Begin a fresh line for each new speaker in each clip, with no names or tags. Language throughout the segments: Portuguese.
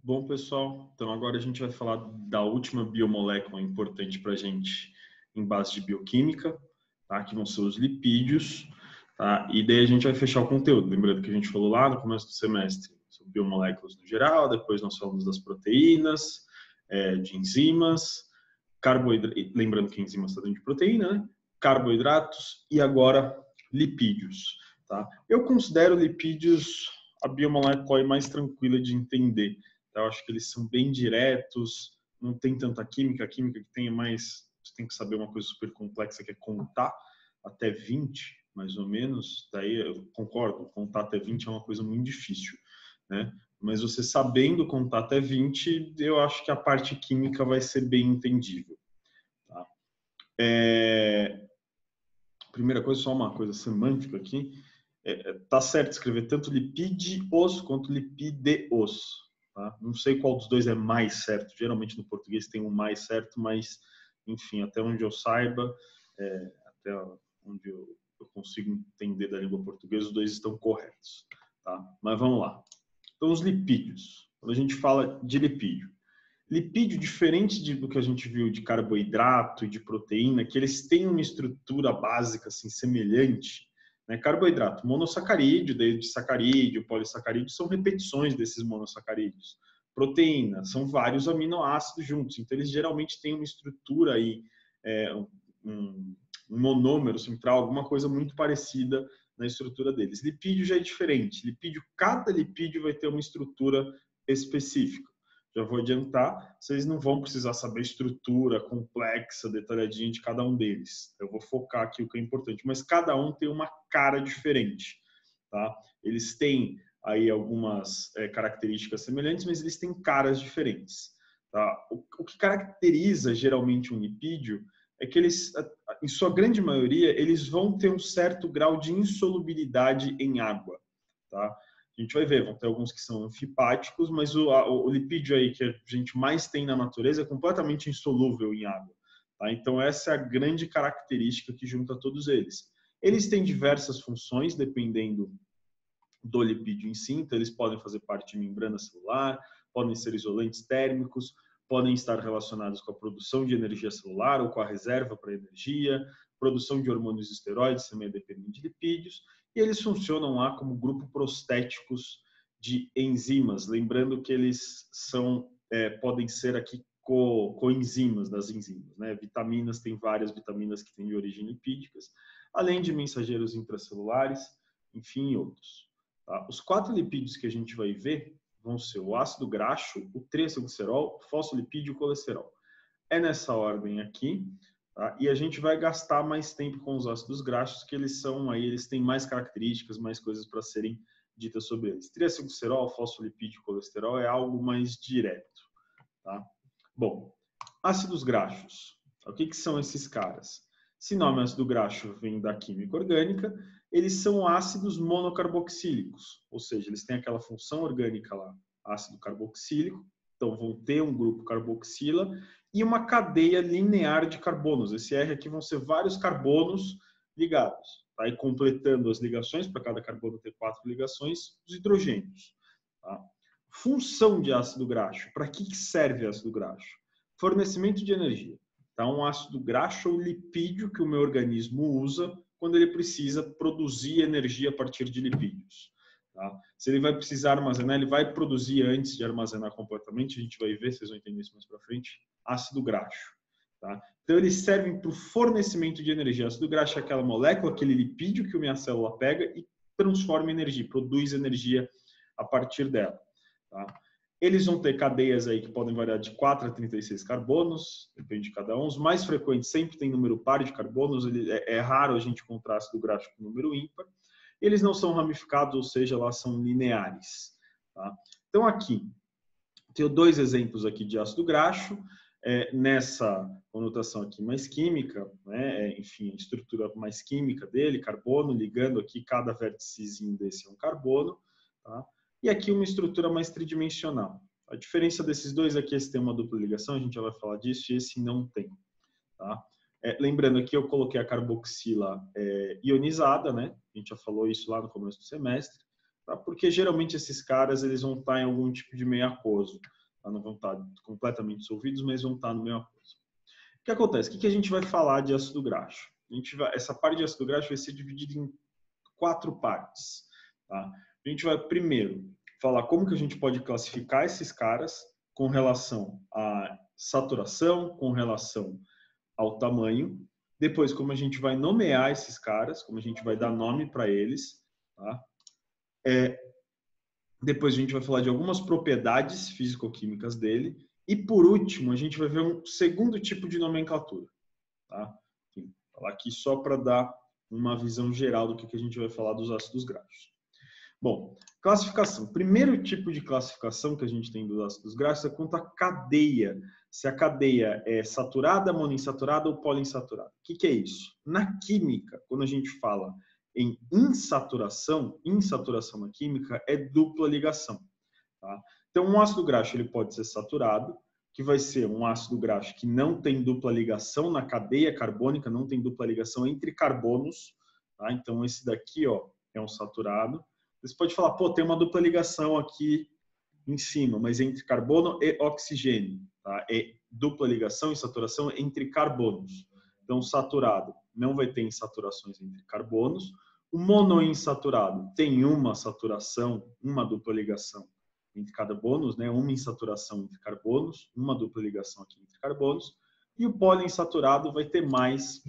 Bom, pessoal, então agora a gente vai falar da última biomolécula importante para a gente em base de bioquímica, tá? Que vão ser os lipídios, tá? E daí a gente vai fechar o conteúdo. Lembrando que a gente falou lá no começo do semestre sobre biomoléculas no geral, depois nós falamos das proteínas, de enzimas, carboidratos, lembrando que enzimas está dentro de proteína, né? Carboidratos e agora lipídios, tá? Eu considero lipídios a biomolécula mais tranquila de entender. Eu acho que eles são bem diretos, não tem tanta química. A química que tem é mais... Você tem que saber uma coisa super complexa, que é contar até 20, mais ou menos. Daí eu concordo, contar até 20 é uma coisa muito difícil, né? Mas você sabendo contar até 20, eu acho que a parte química vai ser bem entendível. Tá? Primeira coisa, só uma coisa semântica aqui. Tá certo escrever tanto lipídios quanto lipídeos. Tá? Não sei qual dos dois é mais certo. Geralmente no português tem um mais certo, mas, enfim, até onde eu saiba, até onde eu consigo entender da língua portuguesa, os dois estão corretos. Tá? Mas vamos lá. Então, os lipídios. Quando a gente fala de lipídio, diferente do que a gente viu de carboidrato e de proteína, que eles têm uma estrutura básica assim, semelhante, né? Carboidrato, monossacarídeo, desde sacarídeo, polissacarídeo, são repetições desses monossacarídeos. Proteína, são vários aminoácidos juntos, então eles geralmente têm uma estrutura aí, um monômero central, alguma coisa muito parecida na estrutura deles. Lipídio já é diferente. Cada lipídio vai ter uma estrutura específica. Já vou adiantar, vocês não vão precisar saber a estrutura complexa, detalhadinha de cada um deles. Eu vou focar aqui o que é importante, mas cada um tem uma cara diferente, tá? Eles têm aí algumas características semelhantes, mas eles têm caras diferentes, tá? O que caracteriza geralmente um lipídio é que eles, em sua grande maioria, eles vão ter um certo grau de insolubilidade em água, tá? A gente vai ver, vão ter alguns que são anfipáticos, mas o lipídio aí que a gente mais tem na natureza é completamente insolúvel em água. Tá? Então, essa é a grande característica que junta todos eles. Eles têm diversas funções, dependendo do lipídio em si. Então, eles podem fazer parte de membrana celular, podem ser isolantes térmicos, podem estar relacionados com a produção de energia celular ou com a reserva para energia, produção de hormônios e esteroides, também é dependente de lipídios, e eles funcionam lá como grupo prostéticos de enzimas, lembrando que eles são, podem ser aqui coenzimas das enzimas, né? Vitaminas, tem várias vitaminas que têm de origem lipídicas, além de mensageiros intracelulares, enfim, outros. Tá? Os 4 lipídios que a gente vai ver vão ser o ácido graxo, o triacilglicerol, o fosfolipídio e o colesterol. É nessa ordem aqui, tá? E a gente vai gastar mais tempo com os ácidos graxos, que eles têm mais características, mais coisas para serem ditas sobre eles. Triacilglicerol, fosfolipídio e colesterol é algo mais direto, tá? Bom, ácidos graxos. O que são esses caras? Esse nome ácido graxo vem da química orgânica. Eles são ácidos monocarboxílicos, ou seja, eles têm aquela função orgânica lá, ácido carboxílico, então vão ter um grupo carboxila e uma cadeia linear de carbonos. Esse R aqui vão ser vários carbonos ligados, tá? E completando as ligações, para cada carbono ter 4 ligações, os hidrogênios. Tá? Função de ácido graxo. Para que serve ácido graxo? Fornecimento de energia. Tá? Um ácido graxo ou lipídio que o meu organismo usa quando ele precisa produzir energia a partir de lipídios. Tá? Se ele vai precisar armazenar, ele vai produzir antes de armazenar completamente, a gente vai ver, vocês vão entender isso mais para frente, ácido graxo. Tá? Então, eles servem para o fornecimento de energia. Ácido graxo é aquela molécula, aquele lipídio que a minha célula pega e transforma em energia, produz energia a partir dela. Tá? Eles vão ter cadeias aí que podem variar de 4 a 36 carbonos, depende de cada um. Os mais frequentes sempre tem número par de carbonos, é raro a gente encontrar ácido graxo com número ímpar. Eles não são ramificados, ou seja, lá são lineares. Tá? Então aqui, tenho 2 exemplos aqui de ácido graxo, nessa conotação aqui mais química, né? Enfim, a estrutura mais química dele, carbono, ligando aqui cada vérticezinho desse é um carbono, tá? E aqui uma estrutura mais tridimensional. A diferença desses dois aqui, esse tem uma dupla ligação, a gente já vai falar disso, e esse não tem. Tá? Lembrando aqui, eu coloquei a carboxila ionizada, né? A gente já falou isso lá no começo do semestre. tá? Porque geralmente esses caras eles vão estar em algum tipo de meio aquoso, tá? Não vão estar completamente dissolvidos, mas vão estar no meio aquoso. O que acontece? O que a gente vai falar de ácido graxo? Essa parte de ácido graxo vai ser dividida em 4 partes. Tá? A gente vai primeiro falar como que a gente pode classificar esses caras com relação à saturação, com relação ao tamanho. Depois, como a gente vai nomear esses caras, como a gente vai dar nome para eles. Tá? Depois a gente vai falar de algumas propriedades físico-químicas dele. E por último, a gente vai ver um segundo tipo de nomenclatura. Tá? Enfim, vou falar aqui só para dar uma visão geral do que a gente vai falar dos ácidos graxos. Bom, classificação. Primeiro tipo de classificação que a gente tem dos ácidos graxos é quanto à cadeia. Se a cadeia é saturada, monoinsaturada ou poliinsaturada. O que é isso? Na química, quando a gente fala em insaturação na química é dupla ligação. Tá? Então, um ácido graxo ele pode ser saturado, que vai ser um ácido graxo que não tem dupla ligação na cadeia carbônica, não tem dupla ligação entre carbonos. Tá? Então, esse daqui ó, é um saturado. Você pode falar, pô, tem uma dupla ligação aqui em cima, mas entre carbono e oxigênio. Tá? É dupla ligação e saturação entre carbonos. Então, saturado não vai ter insaturações entre carbonos. O monoinsaturado tem uma saturação, uma dupla ligação entre carbonos, né? Uma insaturação entre carbonos, uma dupla ligação aqui entre carbonos. E o poliinsaturado vai ter mais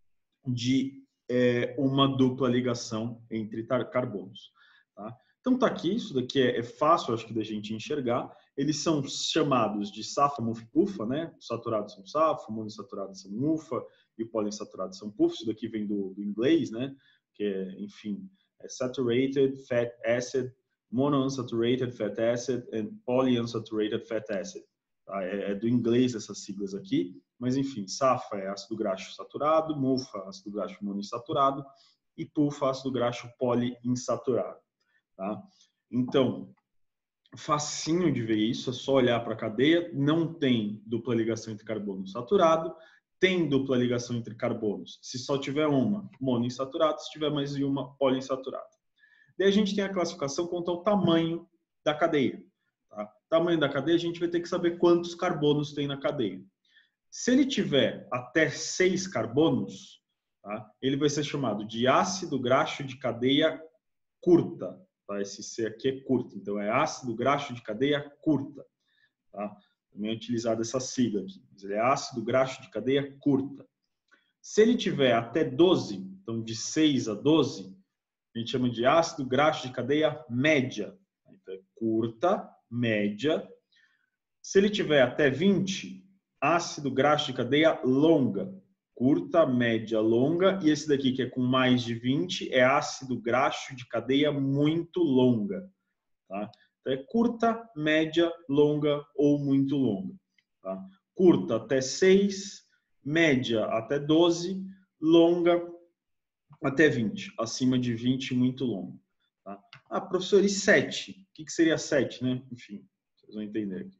de uma dupla ligação entre carbonos. Tá? Então tá aqui, isso daqui é fácil, acho que da gente enxergar. Eles são chamados de SAFA, MUF, PUFA, né? Os saturados são SAFA, monoinsaturados são MUFA e o poliinsaturados são PUF. Isso daqui vem do inglês, né? Que é, enfim, é Saturated Fat Acid, Monounsaturated Fat Acid and Polyunsaturated Fat Acid. Tá? É do inglês essas siglas aqui, mas enfim, SAFA é ácido graxo saturado, MUFA ácido graxo monoinsaturado e PUFA ácido graxo poliinsaturado. Tá? Então, facinho de ver isso, é só olhar para a cadeia, não tem dupla ligação entre carbono saturado, tem dupla ligação entre carbonos. Se só tiver uma, monoinsaturado, se tiver mais de uma, poliinsaturado. Daí a gente tem a classificação quanto ao tamanho da cadeia. Tá? Tamanho da cadeia, a gente vai ter que saber quantos carbonos tem na cadeia. Se ele tiver até 6 carbonos, tá? Ele vai ser chamado de ácido graxo de cadeia curta. Tá? Esse C aqui é curto, então é ácido graxo de cadeia curta. Tá? Também é utilizada essa sigla aqui, mas ele é ácido graxo de cadeia curta. Se ele tiver até 12, então de 6 a 12, a gente chama de ácido graxo de cadeia média. Então é curta, média. Se ele tiver até 20, ácido graxo de cadeia longa. Curta, média, longa. E esse daqui, que é com mais de 20, é ácido graxo de cadeia muito longa. Tá? Então, é curta, média, longa ou muito longa. Tá? Curta até 6, média até 12, longa até 20. Acima de 20, muito longa. Tá? Ah, professor, e 7? O que seria 7, né? Enfim, vocês vão entender aqui.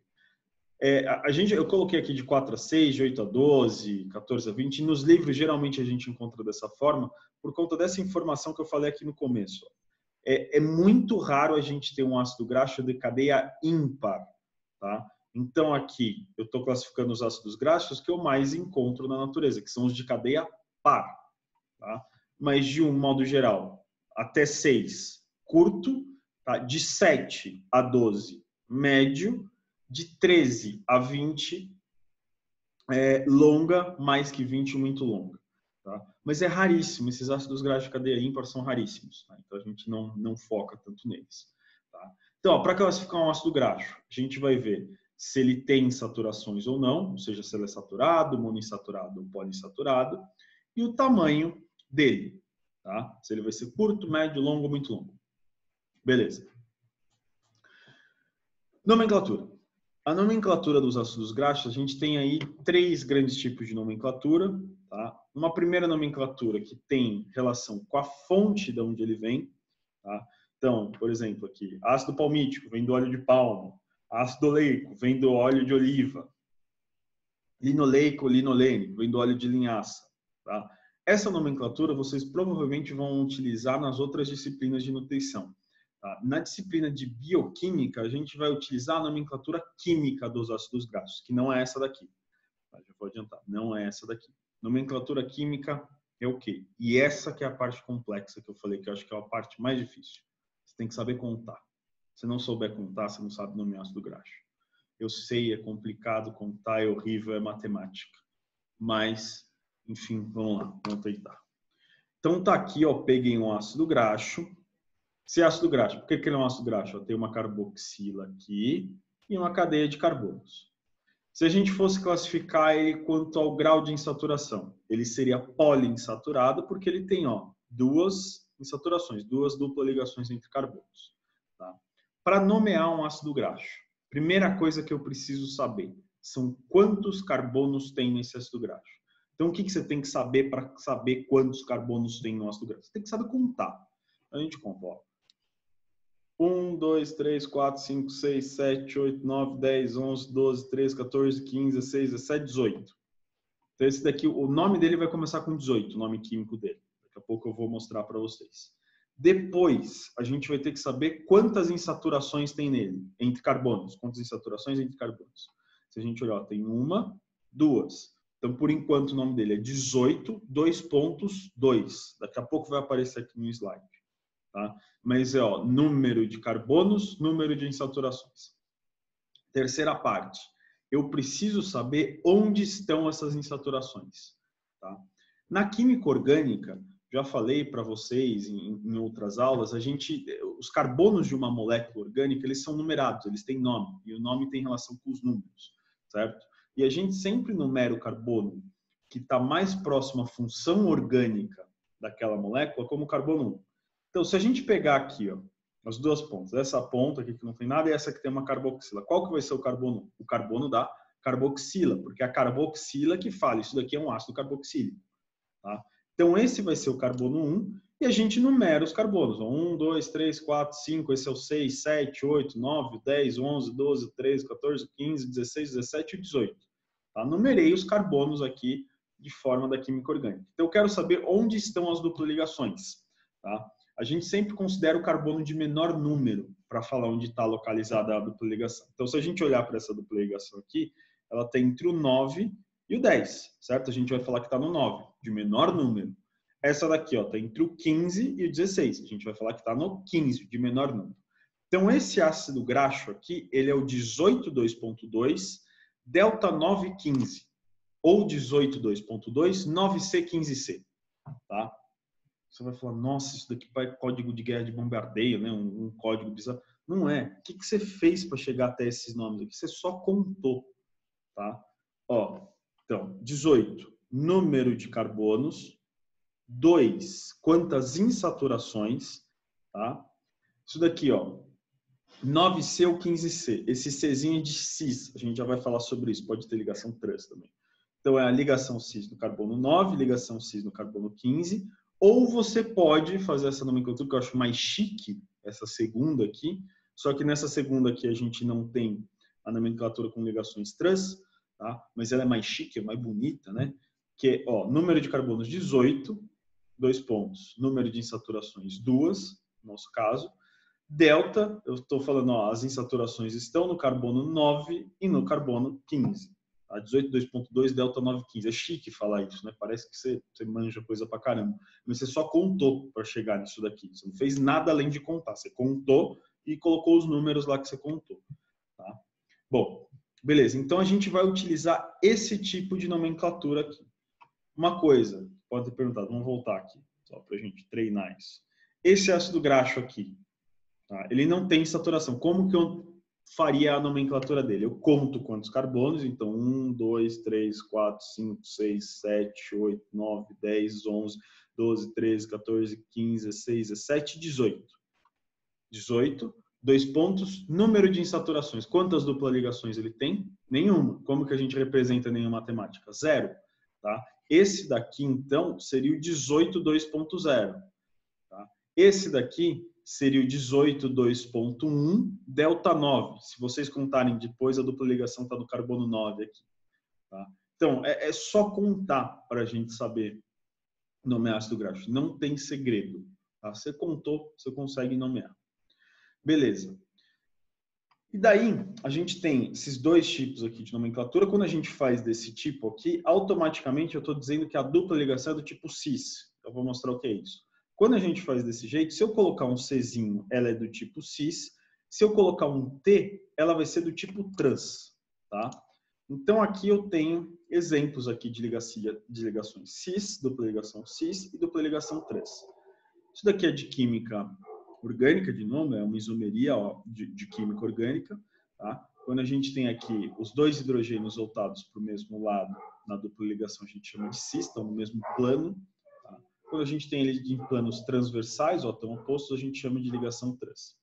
Eu coloquei aqui de 4 a 6, de 8 a 12, 14 a 20. Nos livros, geralmente, a gente encontra dessa forma, por conta dessa informação que eu falei aqui no começo. É muito raro a gente ter um ácido graxo de cadeia ímpar. Tá? Então, aqui, eu estou classificando os ácidos graxos que eu mais encontro na natureza, que são os de cadeia par. Tá? Mas, de um modo geral, até 6, curto. Tá? De 7 a 12, médio. De 13 a 20, longa, mais que 20, muito longa. Tá? Mas é raríssimo, esses ácidos graxos de cadeia ímpar são raríssimos. Tá? Então a gente não foca tanto neles. Tá? Então, para classificar um ácido graxo, a gente vai ver se ele tem saturações ou não, ou seja, se ele é saturado, monoinsaturado ou poliinsaturado, e o tamanho dele. Tá? Se ele vai ser curto, médio, longo ou muito longo. Beleza. Nomenclatura. A nomenclatura dos ácidos graxos, a gente tem aí 3 grandes tipos de nomenclatura. Tá? Uma primeira nomenclatura que tem relação com a fonte de onde ele vem. Tá? Então, por exemplo, aqui, ácido palmítico vem do óleo de palma, ácido oleico vem do óleo de oliva, linoleico, linolênico vem do óleo de linhaça. Tá? Essa nomenclatura vocês provavelmente vão utilizar nas outras disciplinas de nutrição. Tá? Na disciplina de bioquímica, a gente vai utilizar a nomenclatura química dos ácidos graxos, que não é essa daqui. Tá? Já vou adiantar, não é essa daqui. Nomenclatura química é o quê? E essa que é a parte complexa que eu falei, que eu acho que é a parte mais difícil. Você tem que saber contar. Se não souber contar, você não sabe nomear ácido graxo. Eu sei, é complicado contar, é horrível, é matemática. Mas, enfim, vamos lá, vamos tentar. Então tá aqui, ó, peguei um ácido graxo. Esse ácido graxo, por que ele é um ácido graxo? Tem uma carboxila aqui e uma cadeia de carbonos. Se a gente fosse classificar ele quanto ao grau de insaturação, ele seria poliinsaturado porque ele tem, ó, duas insaturações, duas duplas ligações entre carbonos. Tá? Para nomear um ácido graxo, primeira coisa que eu preciso saber são quantos carbonos tem nesse ácido graxo. Então, o que você tem que saber para saber quantos carbonos tem no ácido graxo? Você tem que saber contar. A gente conta, ó. 1, 2, 3, 4, 5, 6, 7, 8, 9, 10, 11, 12, 13, 14, 15, 16, 17, 18. Então, esse daqui, o nome dele vai começar com 18, o nome químico dele. Daqui a pouco eu vou mostrar para vocês. Depois, a gente vai ter que saber quantas insaturações tem nele, entre carbonos. Quantas insaturações entre carbonos. Se a gente olhar, tem uma, duas. Então, por enquanto, o nome dele é 18, 2.2. Daqui a pouco vai aparecer aqui no slide. Tá? Mas é, ó, número de carbonos, número de insaturações. Terceira parte. Eu preciso saber onde estão essas insaturações. Tá? Na química orgânica, já falei para vocês em outras aulas, os carbonos de uma molécula orgânica, eles são numerados, eles têm nome, e o nome tem relação com os números, certo? E a gente sempre numera o carbono que está mais próximo à função orgânica daquela molécula como carbono 1. Então, se a gente pegar aqui, ó, as duas pontas, essa ponta aqui que não tem nada e essa que tem uma carboxila, qual que vai ser o carbono? O carbono da carboxila, porque é a carboxila que fala, isso daqui é um ácido carboxílico. Tá? Então, esse vai ser o carbono 1 e a gente numera os carbonos. 1, 2, 3, 4, 5, esse é o 6, 7, 8, 9, 10, 11, 12, 13, 14, 15, 16, 17 e 18. Tá? Numerei os carbonos aqui de forma da química orgânica. Então, eu quero saber onde estão as duplas ligações. Tá? A gente sempre considera o carbono de menor número para falar onde está localizada a dupla ligação. Então, se a gente olhar para essa dupla ligação aqui, ela está entre o 9 e o 10, certo? A gente vai falar que está no 9, de menor número. Essa daqui está entre o 15 e o 16. A gente vai falar que está no 15, de menor número. Então, esse ácido graxo aqui, ele é o 18,2.2, delta 9,15. Ou 18,2.2, 9C15C. Tá? Você vai falar, nossa, isso daqui é código de guerra de bombardeio, né? Um código bizarro. Não é. O que você fez para chegar até esses nomes aqui? Você só contou. Tá? Ó, então, 18, número de carbonos. 2, quantas insaturações. Tá? Isso daqui, ó, 9C ou 15C. Esse Czinho é de cis. A gente já vai falar sobre isso. Pode ter ligação trans também. Então, é a ligação cis no carbono 9, ligação cis no carbono 15. Ou você pode fazer essa nomenclatura, que eu acho mais chique, essa segunda aqui. Só que nessa segunda aqui a gente não tem a nomenclatura com ligações trans, tá? Mas ela é mais chique, é mais bonita, né? Que é, ó, número de carbonos 18, 2 pontos. Número de insaturações 2, no nosso caso. Delta, eu estou falando, ó, as insaturações estão no carbono 9 e no carbono 15. Tá? 18,2.2, delta 9,15. É chique falar isso, né? Parece que você manja coisa pra caramba. Mas você só contou para chegar nisso daqui. Você não fez nada além de contar. Você contou e colocou os números lá que você contou. Tá? Bom, beleza. Então, a gente vai utilizar esse tipo de nomenclatura aqui. Uma coisa, pode ter perguntado, vamos voltar aqui, só para a gente treinar isso. Esse ácido graxo aqui, tá? Ele não tem saturação. Como que eu faria a nomenclatura dele? Eu conto quantos carbonos, então 1, 2, 3, 4, 5, 6, 7, 8, 9, 10, 11, 12, 13, 14, 15, 16, 17, 18. 18, 2 pontos, número de insaturações. Quantas duplas ligações ele tem? Nenhuma. Como que a gente representa nenhuma matemática? 0. Tá? Esse daqui, então, seria o 18,2.0. Tá? Esse daqui seria o 18,2.1, delta 9. Se vocês contarem depois, a dupla ligação está no carbono 9 aqui. Tá? Então, é só contar para a gente saber nomear ácido graxo. Não tem segredo. Tá? Você contou, você consegue nomear. Beleza. E daí, a gente tem esses dois tipos aqui de nomenclatura. Quando a gente faz desse tipo aqui, automaticamente eu estou dizendo que a dupla ligação é do tipo cis. Eu vou mostrar o que é isso. Quando a gente faz desse jeito, se eu colocar um Czinho, ela é do tipo cis. Se eu colocar um T, ela vai ser do tipo trans. Tá? Então, aqui eu tenho exemplos aqui de ligações cis, dupla ligação cis e dupla ligação trans. Isso daqui é de química orgânica, de novo, é uma isomeria de química orgânica. Tá? Quando a gente tem aqui os dois hidrogênios voltados para o mesmo lado, na dupla ligação a gente chama de cis, estão no mesmo plano. Tá? Quando a gente tem ele em planos transversais, ou tão opostos, a gente chama de ligação trans.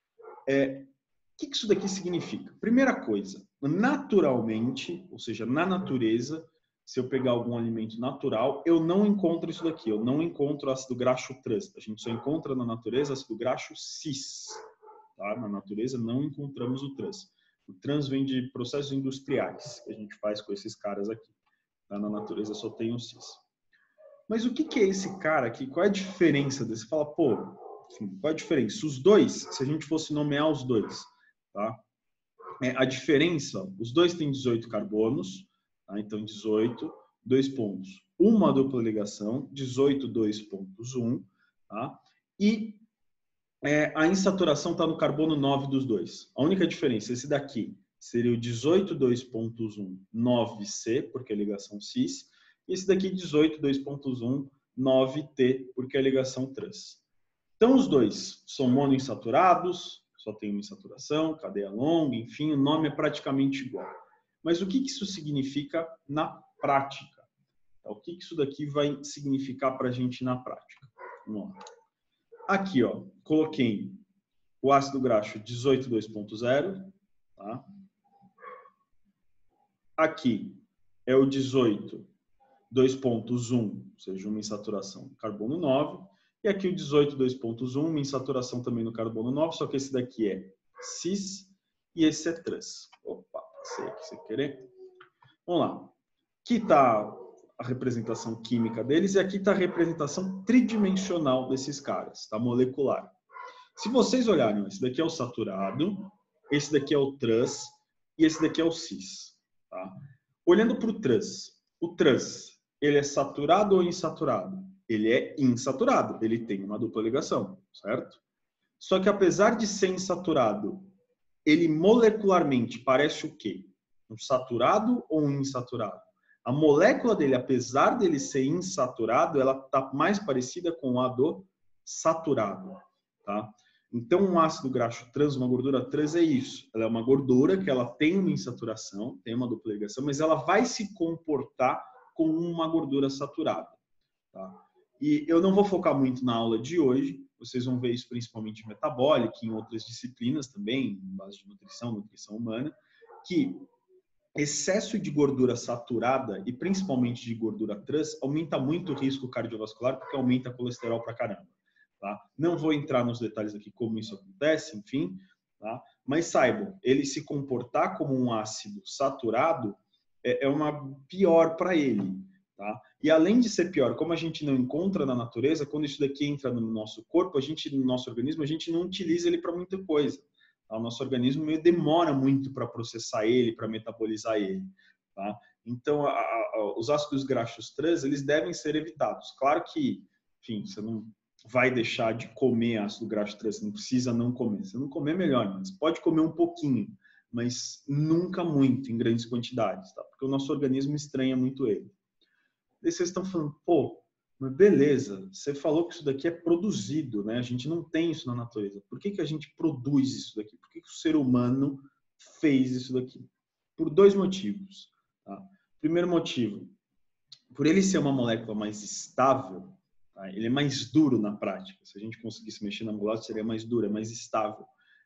O que isso daqui significa? Primeira coisa, naturalmente, ou seja, na natureza, se eu pegar algum alimento natural, eu não encontro isso daqui. Eu não encontro ácido graxo trans. A gente só encontra na natureza ácido graxo cis. Tá? Na natureza não encontramos o trans. O trans vem de processos industriais que a gente faz com esses caras aqui. Tá? Na natureza só tem o cis. Mas o que é esse cara aqui? Qual é a diferença desse? Você fala, pô, enfim, qual é a diferença? Os dois, se a gente fosse nomear os dois, tá? A diferença, os dois têm 18 carbonos. Tá? Então, 18, 2 pontos. Uma dupla ligação, 18, 2.1. Tá? E a insaturação está no carbono 9 dos dois. A única diferença, esse daqui seria o 18, 2.1, 9C, porque é ligação cis. E esse daqui, 18, 2.1, 9T, porque é ligação trans. Então, os dois são monoinsaturados, só tem uma insaturação, cadeia longa, enfim, o nome é praticamente igual. Mas o que isso significa na prática? O que isso daqui vai significar para a gente na prática? Vamos lá. Aqui, ó, coloquei o ácido graxo 18, 2.0. Tá? Aqui é o 18, 2.1, ou seja, uma insaturação carbono 9. E aqui o 18, 2.1, uma insaturação também no carbono 9, só que esse daqui é cis e esse é trans. Opa, passei aqui sem querer. Vamos lá. Aqui está a representação química deles e aqui está a representação tridimensional desses caras, tá? Molecular. Se vocês olharem, esse daqui é o saturado, esse daqui é o trans e esse daqui é o cis. Tá? Olhando para o trans, ele é saturado ou insaturado? Ele é insaturado, ele tem uma dupla ligação, certo? Só que apesar de ser insaturado, ele molecularmente parece o quê? Um saturado ou um insaturado? A molécula dele, apesar dele ser insaturado, ela está mais parecida com a do saturado, tá? Então, um ácido graxo trans, uma gordura trans é isso. Ela é uma gordura que ela tem uma insaturação, tem uma dupla ligação, mas ela vai se comportar como uma gordura saturada, tá? E eu não vou focar muito na aula de hoje, vocês vão ver isso principalmente em metabólica, em outras disciplinas também, em base de nutrição, nutrição humana, que excesso de gordura saturada e principalmente de gordura trans aumenta muito o risco cardiovascular porque aumenta colesterol pra caramba. Tá? Não vou entrar nos detalhes aqui como isso acontece, enfim, tá? Mas saibam, ele se comportar como um ácido saturado é uma pior para ele. Tá? E além de ser pior, como a gente não encontra na natureza, quando isso daqui entra no nosso corpo, no nosso organismo, a gente não utiliza ele para muita coisa. Tá? O nosso organismo meio demora muito para processar ele, para metabolizar ele. Tá? Então, os ácidos graxos trans, eles devem ser evitados. Claro que, enfim, você não vai deixar de comer ácido graxo trans, você não precisa não comer. Se não comer, melhor, mas pode comer um pouquinho, mas nunca muito, em grandes quantidades, tá? Porque o nosso organismo estranha muito ele. E vocês estão falando, pô, mas beleza, você falou que isso daqui é produzido, né? A gente não tem isso na natureza. Por que a gente produz isso daqui? Por que o ser humano fez isso daqui? Por dois motivos. Tá? Primeiro motivo, por ele ser uma molécula mais estável, tá? Ele é mais duro na prática. Se a gente conseguisse mexer na molécula, seria mais duro, é mais estável.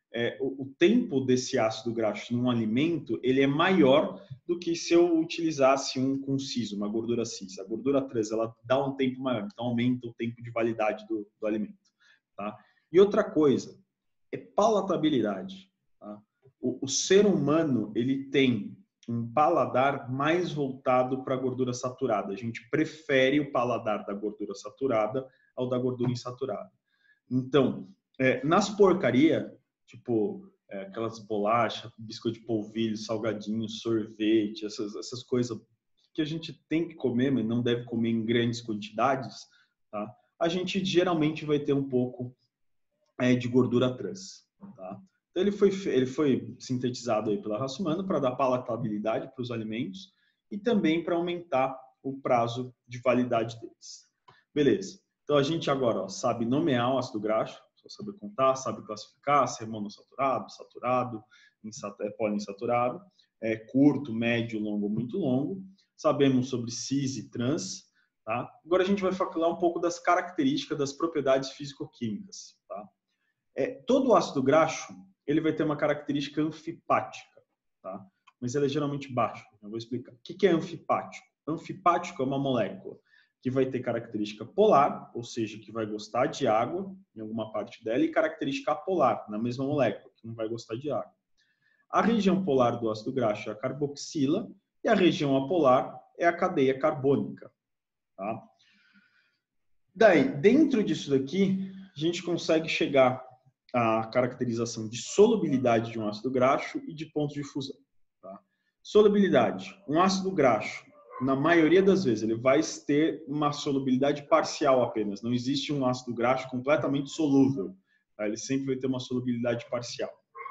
O tempo desse ácido graxo num alimento, ele é maior do que se eu utilizasse um com cis, uma gordura cis. A gordura trans, ela dá um tempo maior, então aumenta o tempo de validade do alimento. Tá? E outra coisa, é palatabilidade. Tá? O ser humano, ele tem um paladar mais voltado para a gordura saturada. A gente prefere o paladar da gordura saturada ao da gordura insaturada. Então, nas porcarias, tipo aquelas bolachas, biscoito de polvilho, salgadinho, sorvete, essas coisas que a gente tem que comer, mas não deve comer em grandes quantidades, tá? A gente geralmente vai ter um pouco de gordura trans, tá? Então ele foi sintetizado aí pela raça humana para dar palatabilidade para os alimentos e também para aumentar o prazo de validade deles. Beleza. Então a gente agora sabe nomear o ácido graxo, só sabe contar, sabe classificar se é monossaturado, saturado, poliinsaturado, curto, médio, longo, muito longo. Sabemos sobre cis e trans, tá? Agora a gente vai falar um pouco das características, das propriedades físico-químicas, tá? Todo ácido graxo ele vai ter uma característica anfipática, tá? Mas ele é geralmente baixo. Eu vou explicar. O que é anfipático? Anfipático é uma molécula que vai ter característica polar, ou seja, que vai gostar de água em alguma parte dela, e característica apolar, na mesma molécula, que não vai gostar de água. A região polar do ácido graxo é a carboxila e a região apolar é a cadeia carbônica. Tá? Daí, dentro disso daqui, a gente consegue chegar à caracterização de solubilidade de um ácido graxo e de ponto de fusão. Tá? Solubilidade. Um ácido graxo, na maioria das vezes, ele vai ter uma solubilidade parcial apenas. Não existe um ácido graxo completamente solúvel. Tá? Ele sempre vai ter uma solubilidade parcial.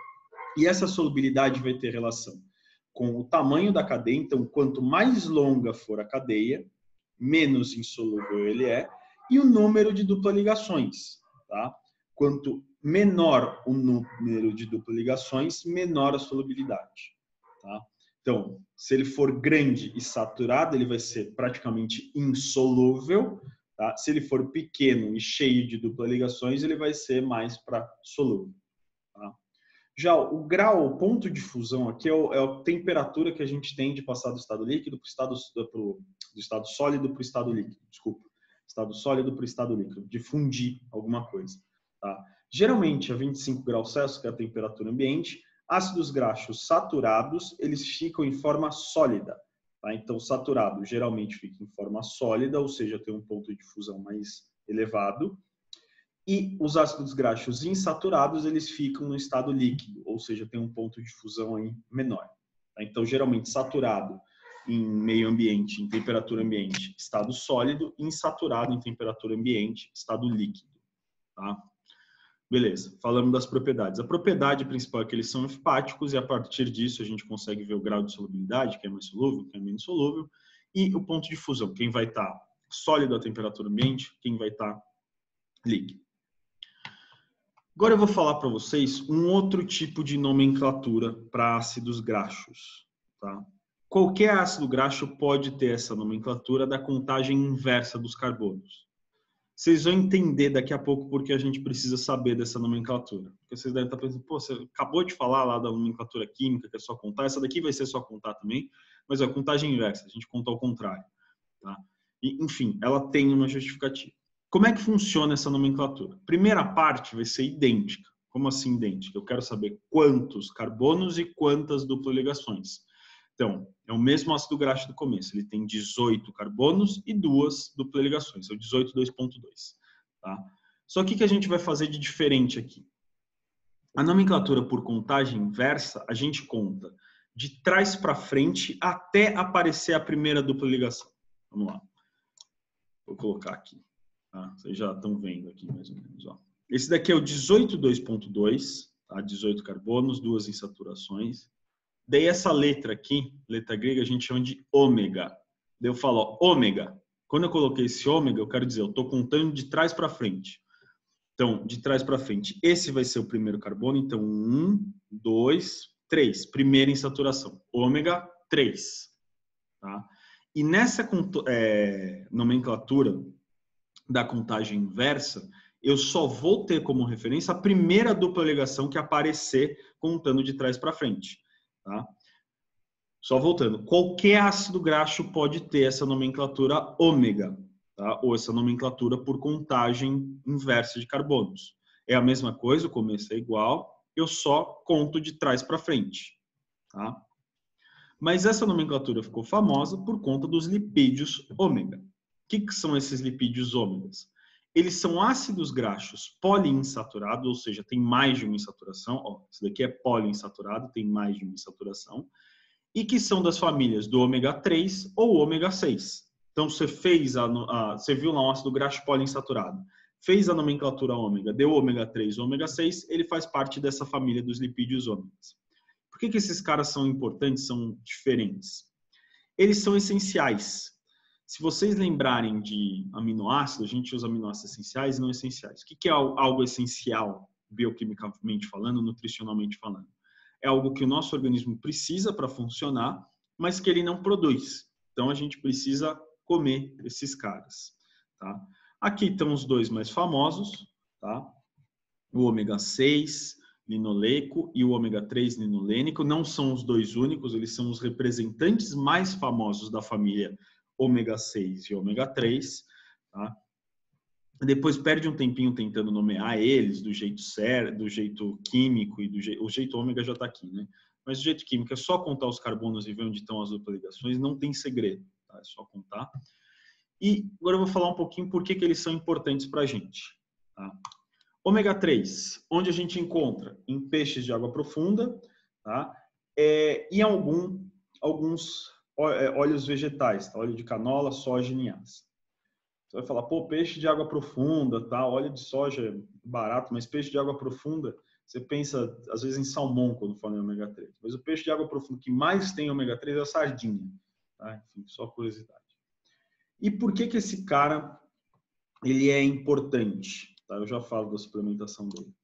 E essa solubilidade vai ter relação com o tamanho da cadeia. Então, quanto mais longa for a cadeia, menos insolúvel ele é. E o número de dupla ligações. Tá? Quanto menor o número de dupla ligações, menor a solubilidade. Tá? Então, se ele for grande e saturado, ele vai ser praticamente insolúvel. Tá? Se ele for pequeno e cheio de dupla ligações, ele vai ser mais para solúvel. Tá? Já o grau, o ponto de fusão aqui é a temperatura que a gente tem de passar do estado líquido do estado sólido para o estado líquido. Desculpa. Estado sólido para o estado líquido, de fundir alguma coisa. Tá? Geralmente, a 25 graus Celsius, que é a temperatura ambiente, ácidos graxos saturados, eles ficam em forma sólida. Tá? Então, saturado geralmente fica em forma sólida, ou seja, tem um ponto de fusão mais elevado. E os ácidos graxos insaturados, eles ficam no estado líquido, ou seja, tem um ponto de fusão aí menor. Tá? Então, geralmente, saturado em meio ambiente, em temperatura ambiente, estado sólido, insaturado em temperatura ambiente, estado líquido. Tá? Beleza, falamos das propriedades. A propriedade principal é que eles são anfipáticos e a partir disso a gente consegue ver o grau de solubilidade, que é mais solúvel, que é menos solúvel, e o ponto de fusão, quem vai estar sólido à temperatura ambiente, quem vai estar líquido. Agora eu vou falar para vocês um outro tipo de nomenclatura para ácidos graxos. Tá? Qualquer ácido graxo pode ter essa nomenclatura da contagem inversa dos carbonos. Vocês vão entender daqui a pouco porque a gente precisa saber dessa nomenclatura. Porque vocês devem estar pensando, pô, você acabou de falar lá da nomenclatura química, que é só contar, essa daqui vai ser só contar também, mas é a contagem inversa, a gente conta ao contrário. Tá? E, enfim, ela tem uma justificativa. Como é que funciona essa nomenclatura? Primeira parte vai ser idêntica. Como assim idêntica? Eu quero saber quantos carbonos e quantas dupla ligações. Então, é o mesmo ácido graxo do começo. Ele tem 18 carbonos e 2 dupla ligações. É o 18,2.2. Tá? Só que o que a gente vai fazer de diferente aqui? A nomenclatura por contagem inversa, a gente conta de trás para frente até aparecer a primeira dupla ligação. Vamos lá. Vou colocar aqui. Tá? Vocês já estão vendo aqui mais ou menos. Ó. Esse daqui é o 18,2.2. Tá? 18 carbonos, 2 insaturações. Daí essa letra aqui, letra grega, a gente chama de ômega. Daí eu falo, ó, ômega. Quando eu coloquei esse ômega, eu quero dizer, eu estou contando de trás para frente. Então, de trás para frente, esse vai ser o primeiro carbono. Então, 1, 2, 3. Primeira insaturação. Ômega 3. Tá? E nessa nomenclatura da contagem inversa, eu só vou ter como referência a primeira dupla ligação que aparecer contando de trás para frente. Tá? Só voltando, qualquer ácido graxo pode ter essa nomenclatura ômega, tá? Ou essa nomenclatura por contagem inversa de carbonos. É a mesma coisa, o começo é igual, eu só conto de trás para frente. Tá? Mas essa nomenclatura ficou famosa por conta dos lipídios ômega. O que são esses lipídios ômegas? Eles são ácidos graxos poliinsaturados, ou seja, tem mais de uma insaturação. Ó, esse daqui é poliinsaturado, tem mais de uma insaturação. E que são das famílias do ômega 3 ou ômega 6. Então, você você viu lá um ácido graxo poliinsaturado, fez a nomenclatura ômega, deu ômega 3, ômega 6, ele faz parte dessa família dos lipídios ômegas. Por que esses caras são importantes, são diferentes? Eles são essenciais. Se vocês lembrarem de aminoácidos, a gente usa aminoácidos essenciais e não essenciais. O que é algo essencial, bioquimicamente falando, nutricionalmente falando? É algo que o nosso organismo precisa para funcionar, mas que ele não produz. Então, a gente precisa comer esses caras. Tá? Aqui estão os dois mais famosos, tá? O ômega 6 linoleico e o ômega 3 linolênico. Não são os dois únicos, eles são os representantes mais famosos da família ômega 6 e ômega 3. Tá? Depois perde um tempinho tentando nomear eles do jeito certo, do jeito químico e o jeito ômega já está aqui, né? Mas do jeito químico é só contar os carbonos e ver onde estão as duplas ligações, não tem segredo, tá? É só contar. E agora eu vou falar um pouquinho por que eles são importantes para a gente. Tá? Ômega 3, onde a gente encontra? Em peixes de água profunda, tá? E alguns óleos vegetais, tá? Óleo de canola, soja e linhaça. Você vai falar, pô, peixe de água profunda, tá? Óleo de soja é barato, mas peixe de água profunda, você pensa às vezes em salmão quando fala em ômega 3. Mas o peixe de água profunda que mais tem ômega 3 é a sardinha, tá? Enfim, só curiosidade. E por que esse cara ele é importante? Tá? Eu já falo da suplementação dele.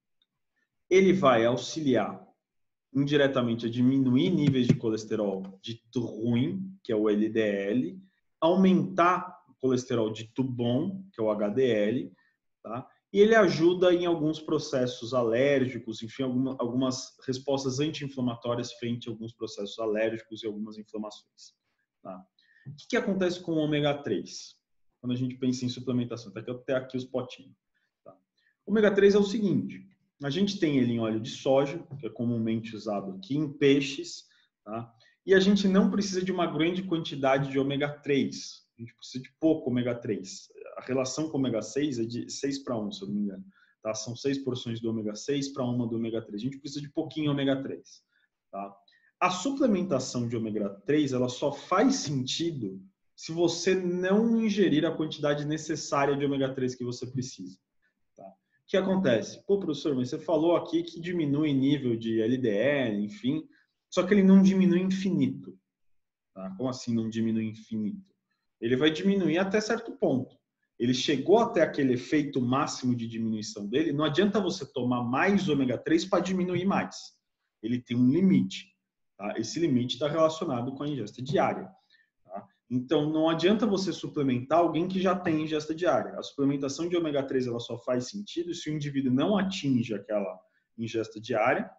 Ele vai auxiliar indiretamente a diminuir níveis de colesterol dito ruim, que é o LDL, aumentar o colesterol dito bom, que é o HDL, tá? E ele ajuda em alguns processos alérgicos, enfim, algumas respostas anti-inflamatórias frente a alguns processos alérgicos e algumas inflamações. Tá? O que acontece com o ômega 3? Quando a gente pensa em suplementação, até aqui os potinhos. Tá? O ômega 3 é o seguinte, a gente tem ele em óleo de soja, que é comumente usado aqui, em peixes, tá? E a gente não precisa de uma grande quantidade de ômega 3, a gente precisa de pouco ômega 3. A relação com ômega 6 é de 6 para 1, se eu não me engano. Tá? São 6 porções do ômega 6 para uma do ômega 3. A gente precisa de pouquinho ômega 3. Tá? A suplementação de ômega 3 ela só faz sentido se você não ingerir a quantidade necessária de ômega 3 que você precisa. Tá? O que acontece? Pô, professor, mas você falou aqui que diminui nível de LDL, enfim, só que ele não diminui infinito. Tá? Como assim não diminui infinito? Ele vai diminuir até certo ponto. Ele chegou até aquele efeito máximo de diminuição dele, não adianta você tomar mais ômega 3 para diminuir mais. Ele tem um limite. Tá? Esse limite está relacionado com a ingesta diária. Tá? Então, não adianta você suplementar alguém que já tem ingesta diária. A suplementação de ômega 3 ela só faz sentido se o indivíduo não atinge aquela ingesta diária.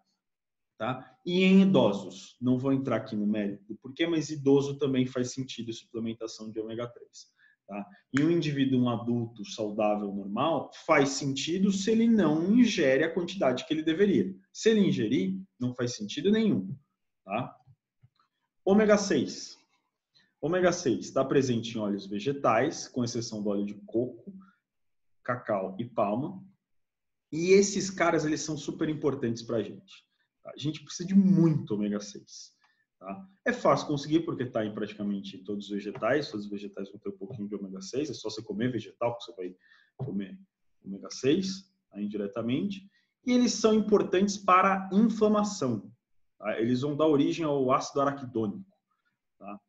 Tá? E em idosos, não vou entrar aqui no mérito do porquê, mas idoso também faz sentido a suplementação de ômega 3. Tá? E um indivíduo, um adulto saudável, normal, faz sentido se ele não ingere a quantidade que ele deveria. Se ele ingerir, não faz sentido nenhum. Tá? Ômega 6. Ômega 6 está presente em óleos vegetais, com exceção do óleo de coco, cacau e palma. E esses caras, eles são super importantes para a gente. A gente precisa de muito ômega 6. Tá? É fácil conseguir porque está em praticamente todos os vegetais. Todos os vegetais vão ter um pouquinho de ômega 6. É só você comer vegetal que você vai comer ômega 6 tá? Indiretamente. E eles são importantes para a inflamação. Tá? Eles vão dar origem ao ácido araquidônico. Tá?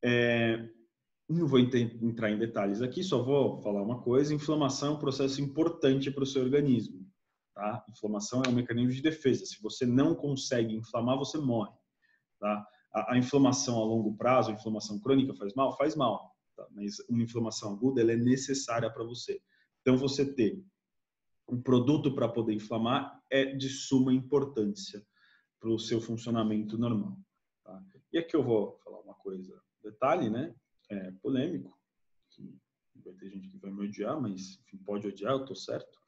Não vou entrar em detalhes aqui, só vou falar uma coisa. Inflamação é um processo importante para o seu organismo. Tá? Inflamação é um mecanismo de defesa. Se você não consegue inflamar, você morre. Tá? A inflamação a longo prazo, a inflamação crônica faz mal? Faz mal. Tá? Mas uma inflamação aguda ela é necessária para você. Então, você ter um produto para poder inflamar é de suma importância para o seu funcionamento normal. Tá? E aqui eu vou falar uma coisa, detalhe, né? Polêmico. Vai ter gente que vai me odiar, mas enfim, pode odiar, eu tô certo.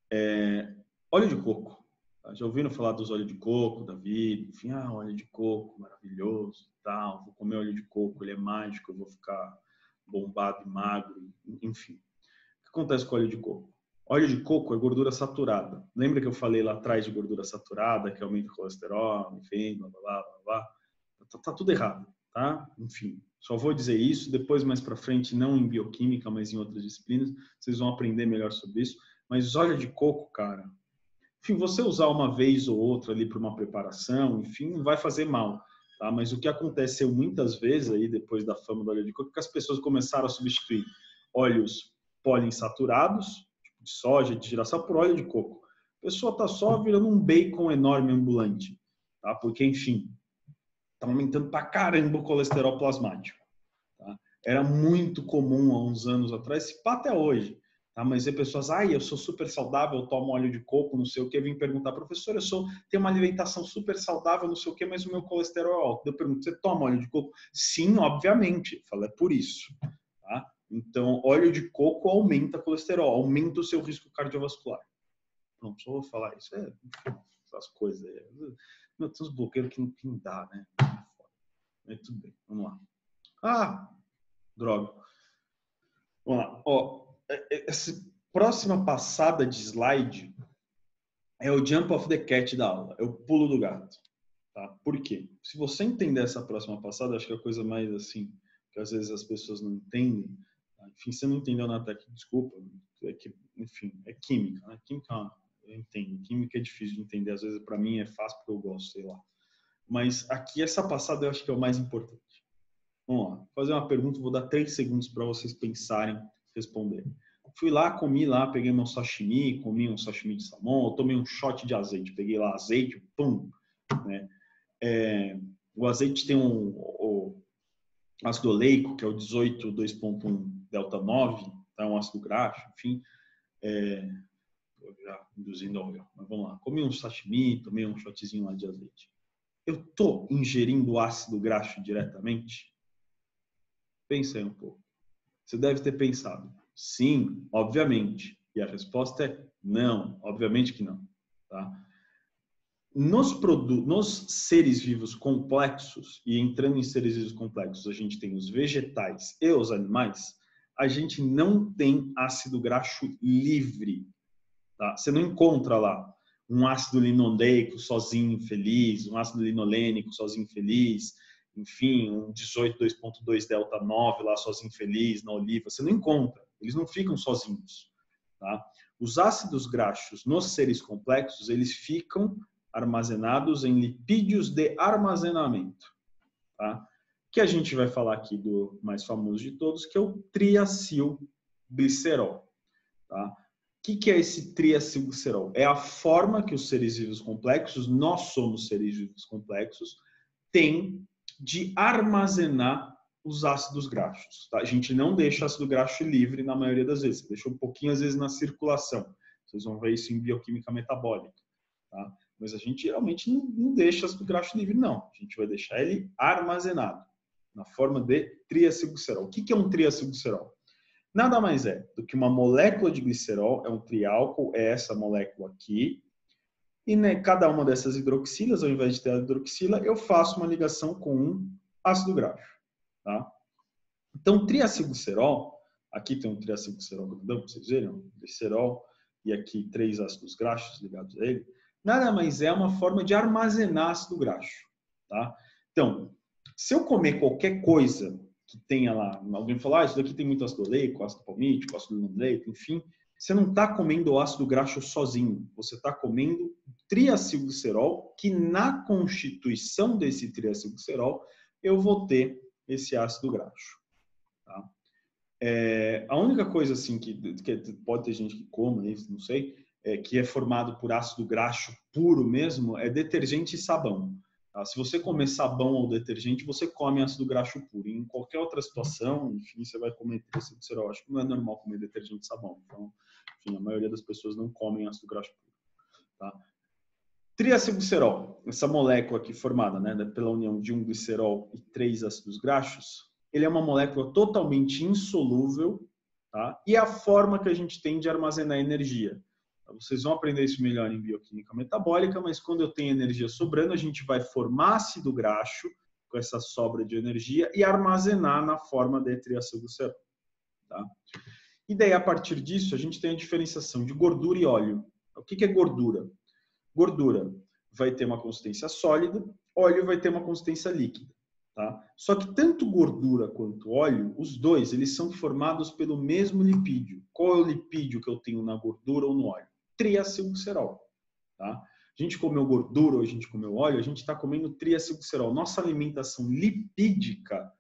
Óleo de coco. Tá? Já ouviram falar dos óleos de coco, da vida? Enfim, óleo de coco, maravilhoso, tal. Vou comer óleo de coco, ele é mágico, eu vou ficar bombado e magro, enfim. O que acontece com o óleo de coco? Óleo de coco é gordura saturada. Lembra que eu falei lá atrás de gordura saturada, que aumenta o colesterol, enfim, blá, blá, blá, blá, blá. Tá tudo errado, tá? Enfim, só vou dizer isso, depois mais para frente, não em bioquímica, mas em outras disciplinas, vocês vão aprender melhor sobre isso. Mas óleo de coco, cara, enfim, você usar uma vez ou outra ali para uma preparação, enfim, não vai fazer mal, tá? Mas o que aconteceu muitas vezes aí, depois da fama do óleo de coco, é que as pessoas começaram a substituir óleos poliinsaturados, tipo de soja, de girassol, por óleo de coco. A pessoa tá só virando um bacon enorme ambulante, tá? Porque, enfim, tá aumentando pra caramba o colesterol plasmático, tá? Era muito comum há uns anos atrás, se pá até hoje, tá? Mas aí pessoas, eu sou super saudável, eu tomo óleo de coco, não sei o que, vem perguntar, professor, tenho uma alimentação super saudável, não sei o que, mas o meu colesterol é alto. Eu pergunto, você toma óleo de coco? Sim, obviamente. Eu falo, é por isso, tá? Então, óleo de coco aumenta colesterol, aumenta o seu risco cardiovascular. Pronto, só vou falar isso. Essas coisas aí. Meu, tem uns bloqueios que não dá, né? Mas tudo bem, vamos lá. Droga. Vamos lá. Ó, essa próxima passada de slide é o jump of the cat da aula. É o pulo do gato. Tá? Por quê? Se você entender essa próxima passada, acho que é a coisa mais assim, que às vezes as pessoas não entendem. Enfim, você não entendeu na técnica, desculpa. É que, enfim, é química, né? Química, eu entendo. Química é difícil de entender. Às vezes, para mim, é fácil porque eu gosto, sei lá. Mas aqui, essa passada, eu acho que é o mais importante. Vamos lá. Vou fazer uma pergunta, vou dar 3 segundos para vocês pensarem, responderem. Fui lá, comi lá, peguei meu sashimi, comi um sashimi de salmão, eu tomei um shot de azeite. Peguei lá azeite, pum, né? O azeite tem o ácido oleico, que é o 18, 2.1 delta 9, tá? Um ácido graxo, enfim. Já induzindo ao erro, mas vamos lá. Comi um sashimi, tomei um shotzinho lá de azeite. Eu tô ingerindo ácido graxo diretamente? Pensa aí um pouco. Você deve ter pensado, sim, obviamente. E a resposta é não, obviamente que não. Tá? Nos seres vivos complexos, e entrando em seres vivos complexos, a gente tem os vegetais e os animais, a gente não tem ácido graxo livre. Tá? Você não encontra lá um ácido linoleico sozinho feliz, um ácido linolênico sozinho feliz, enfim, um 18 2.2 delta 9 lá sozinho feliz na oliva. Você não encontra. Eles não ficam sozinhos. Tá? Os ácidos graxos nos seres complexos, eles ficam armazenados em lipídios de armazenamento. Tá? Que a gente vai falar aqui do mais famoso de todos, que é o triacilglicerol. Tá? O que é esse triacilglicerol? É a forma que os seres vivos complexos, nós somos seres vivos complexos, têm de armazenar os ácidos graxos. Tá? A gente não deixa ácido graxo livre na maioria das vezes, deixa um pouquinho às vezes na circulação. Vocês vão ver isso em bioquímica metabólica. Tá? Mas a gente geralmente não deixa ácido graxo livre, não. A gente vai deixar ele armazenado na forma de triacilglicerol. O que é um triacilglicerol? Nada mais é do que uma molécula de glicerol, é um triálcool, é essa molécula aqui. E cada uma dessas hidroxilas, ao invés de ter a hidroxila, eu faço uma ligação com um ácido graxo. Tá? Então, triacilglicerol, aqui tem um triacilglicerol grandão, para vocês verem, um glicerol, e aqui 3 ácidos graxos ligados a ele, nada mais é uma forma de armazenar ácido graxo. Tá? Então, se eu comer qualquer coisa que tenha lá, alguém falar, isso daqui tem muito ácido oleico, ácido palmítico, ácido linoleico, enfim, você não está comendo o ácido graxo sozinho, você está comendo triacilglicerol, que na constituição desse triacilglicerol eu vou ter esse ácido graxo. Tá? A única coisa assim que pode ter gente que coma isso, não sei, que é formado por ácido graxo puro mesmo, é detergente e sabão. Tá? Se você comer sabão ou detergente, você come ácido graxo puro. Em qualquer outra situação, enfim, você vai comer triacilglicerol. Acho que não é normal comer detergente e sabão. Então, enfim, a maioria das pessoas não comem ácido graxo puro. Tá? Triacilglicerol, essa molécula aqui formada, né, pela união de um glicerol e 3 ácidos graxos, ele é uma molécula totalmente insolúvel, tá? E é a forma que a gente tem de armazenar energia. Vocês vão aprender isso melhor em bioquímica metabólica, mas quando eu tenho energia sobrando, a gente vai formar ácido graxo com essa sobra de energia e armazenar na forma de triacilglicerol. Tá? E daí, a partir disso, a gente tem a diferenciação de gordura e óleo. O que é gordura? Gordura vai ter uma consistência sólida, óleo vai ter uma consistência líquida. Tá? Só que tanto gordura quanto óleo, os dois, eles são formados pelo mesmo lipídio. Qual é o lipídio que eu tenho na gordura ou no óleo? Triacilglicerol. Tá? A gente comeu gordura ou a gente comeu óleo, a gente está comendo triacilglicerol. Nossa alimentação lipídica,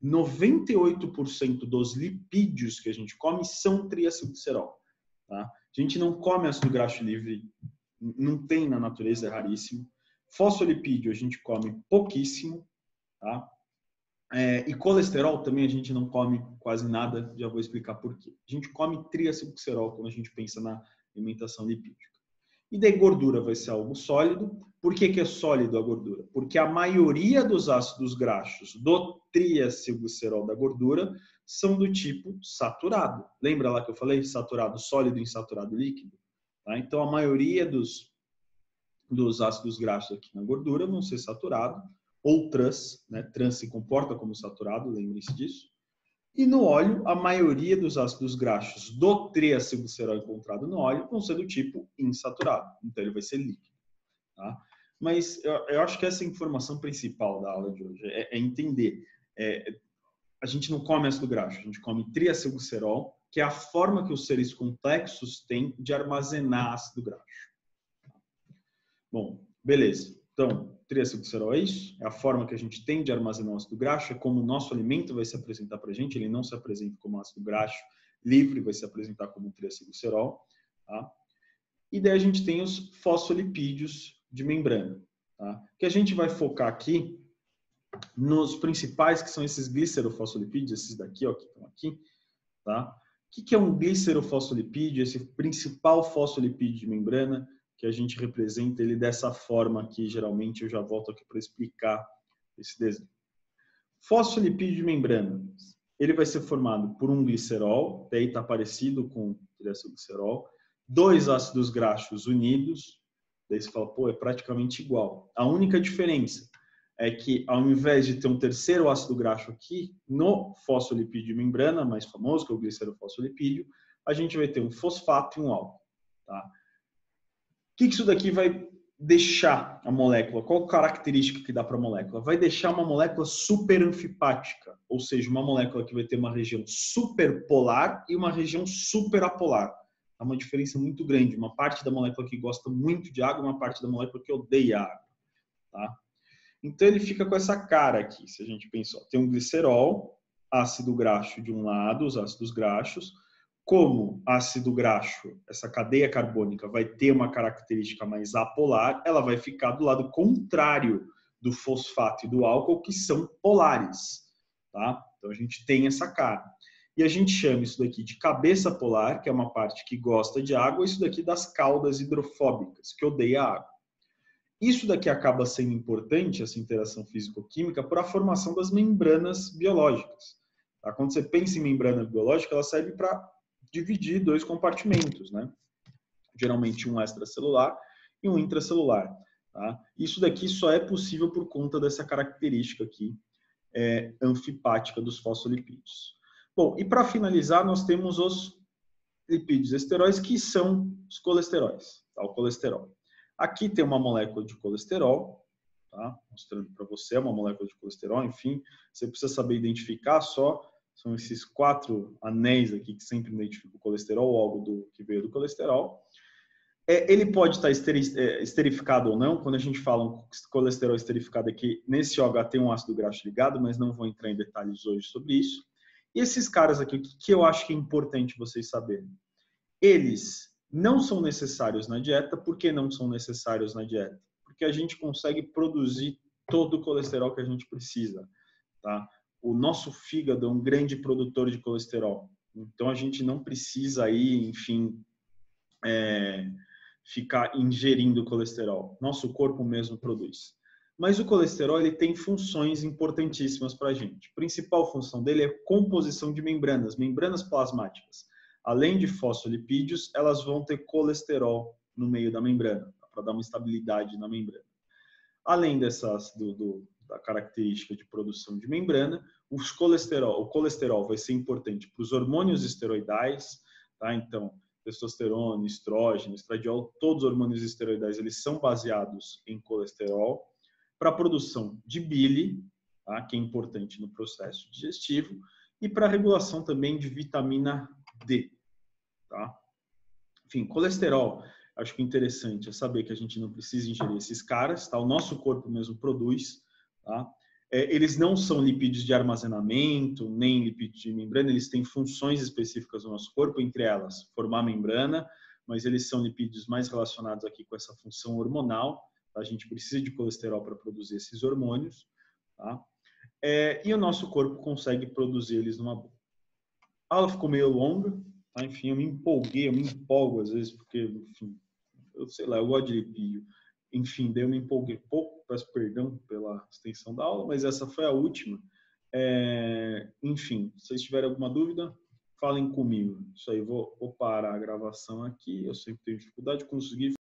98% dos lipídios que a gente come são triacilglicerol. Tá? A gente não come ácido graxo livre, não tem na natureza, é raríssimo. Fosfolipídio a gente come pouquíssimo. Tá? E colesterol também a gente não come quase nada, já vou explicar por quê. A gente come triacilglicerol quando a gente pensa na alimentação lipídica. E daí gordura vai ser algo sólido. Por que é sólido a gordura? Porque a maioria dos ácidos graxos do triacilglicerol da gordura são do tipo saturado. Lembra lá que eu falei? Saturado sólido e insaturado líquido? Tá? Então a maioria dos ácidos graxos aqui na gordura vão ser saturados ou trans, né? Trans se comporta como saturado, lembre-se disso. E no óleo, a maioria dos ácidos graxos do triacilglicerol encontrado no óleo vão ser do tipo insaturado. Então, ele vai ser líquido. Tá? Mas eu acho que essa é a informação principal da aula de hoje. É entender. A gente não come ácido graxo, a gente come triacilglicerol, que é a forma que os seres complexos têm de armazenar ácido graxo. Bom, beleza. Então, triacilglicerol é isso, é a forma que a gente tem de armazenar o ácido graxo, é como o nosso alimento vai se apresentar para a gente, ele não se apresenta como ácido graxo livre, vai se apresentar como triacilglicerol. Tá? E daí a gente tem os fosfolipídios de membrana, tá? Que a gente vai focar aqui nos principais, que são esses glicerofosfolipídios, esses daqui, ó, que estão aqui. Tá? O que é um glicerofosfolipídio? Esse principal fosfolipídio de membrana, que a gente representa ele dessa forma aqui, geralmente eu já volto aqui para explicar esse desenho. Fosfolipídio de membrana, ele vai ser formado por um glicerol, daí está parecido com o triacilglicerol, 2 ácidos graxos unidos, daí você fala, pô, é praticamente igual. A única diferença é que ao invés de ter um terceiro ácido graxo aqui, no fosfolipídio de membrana, mais famoso, que é o glicerofosfolipídio, a gente vai ter um fosfato e um álcool. Tá? O que isso daqui vai deixar a molécula? Qual característica que dá para a molécula? Vai deixar uma molécula super anfipática, ou seja, uma molécula que vai ter uma região superpolar e uma região superapolar. Há uma diferença muito grande. Uma parte da molécula que gosta muito de água e uma parte da molécula que odeia água. Tá? Então ele fica com essa cara aqui, se a gente pensar. Tem um glicerol, ácido graxo de um lado, os ácidos graxos. Como ácido graxo, essa cadeia carbônica vai ter uma característica mais apolar, ela vai ficar do lado contrário do fosfato e do álcool, que são polares. Tá? Então a gente tem essa cara. E a gente chama isso daqui de cabeça polar, que é uma parte que gosta de água, e isso daqui das caudas hidrofóbicas, que odeia água. Isso daqui acaba sendo importante, essa interação físico-química, para a formação das membranas biológicas. Tá? Quando você pensa em membrana biológica, ela serve para dividir 2 compartimentos, né? Geralmente um extracelular e um intracelular. Tá? Isso daqui só é possível por conta dessa característica aqui anfipática dos fosfolipídios. Bom, e para finalizar, nós temos os lipídios esteróis, que são os colesteróis, tá? O colesterol. Aqui tem uma molécula de colesterol, tá? Mostrando para você, é uma molécula de colesterol, enfim, você precisa saber identificar só, são esses 4 anéis aqui que sempre identificam o colesterol ou algo que veio do colesterol. Ele pode estar esterificado ou não, quando a gente fala um colesterol esterificado aqui, nesse OH tem um ácido graxo ligado, mas não vou entrar em detalhes hoje sobre isso. E esses caras aqui, o que eu acho que é importante vocês saberem? Eles não são necessários na dieta. Por que não são necessários na dieta? Porque a gente consegue produzir todo o colesterol que a gente precisa. Tá? O nosso fígado é um grande produtor de colesterol. Então, a gente não precisa aí, enfim, ficar ingerindo colesterol. Nosso corpo mesmo produz. Mas o colesterol ele tem funções importantíssimas para a gente. A principal função dele é composição de membranas, membranas plasmáticas. Além de fosfolipídios, elas vão ter colesterol no meio da membrana, para dar uma estabilidade na membrana. Além do da característica de produção de membrana. O colesterol vai ser importante para os hormônios esteroidais, tá? Então, testosterona, estrógeno, estradiol, todos os hormônios esteroidais eles são baseados em colesterol. Para a produção de bile, tá? Que é importante no processo digestivo, e para a regulação também de vitamina D. Tá? Enfim, colesterol, acho que interessante é saber que a gente não precisa ingerir esses caras, tá? O nosso corpo mesmo produz, tá? Eles não são lipídios de armazenamento, nem lipídios de membrana, eles têm funções específicas no nosso corpo, entre elas formar membrana, mas eles são lipídios mais relacionados aqui com essa função hormonal, tá? A gente precisa de colesterol para produzir esses hormônios, tá? E o nosso corpo consegue produzir eles numa boa. A aula ficou meio longa, tá? Enfim, eu me empolgo às vezes, porque, enfim, eu sei lá, eu gosto de lipídio. Enfim, daí eu me empolguei pouco, peço perdão pela extensão da aula, mas essa foi a última. Enfim, se vocês tiverem alguma dúvida, falem comigo. Isso aí, vou parar a gravação aqui, eu sempre tenho dificuldade de conseguir